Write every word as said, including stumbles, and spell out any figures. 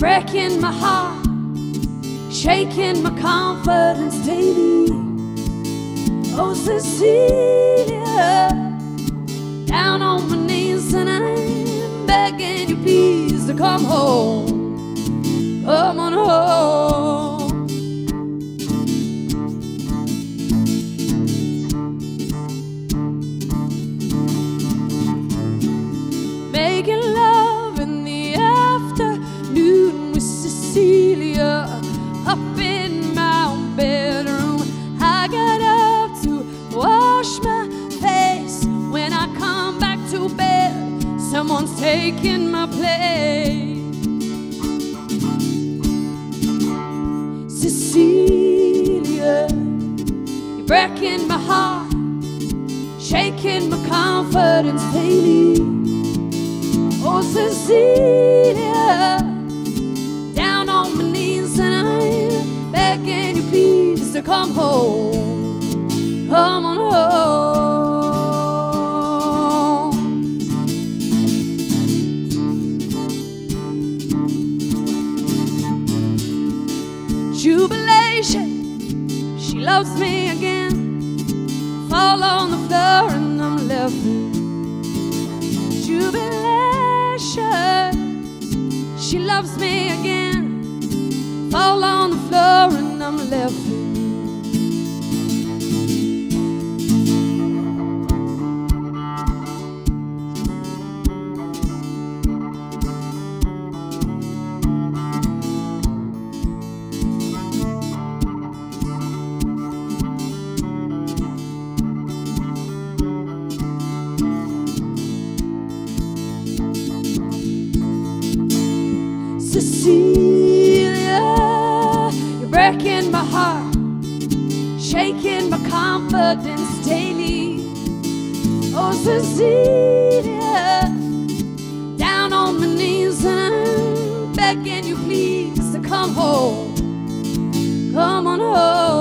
breaking my heart, shaking my confidence daily. Oh, Cecilia, down on my knees and I'm begging you please to come home, come on home. Making love in the afternoon with Cecilia up in my own bedroom. I got up to wash my face. When I come back to bed, someone's taking my place. Cecilia, you're breaking my heart, shaking my confidence daily. Oh, Cecilia, down on my knees and I'm begging you please to come home, come on home. Jubilation, she loves me again. Fall on the floor and I'm left with jubilation. She loves me again. Fall on the floor and I'm left with Cecilia, you're breaking my heart, shaking my confidence daily. Oh, Cecilia, down on my knees and I'm begging you please to come home, come on home.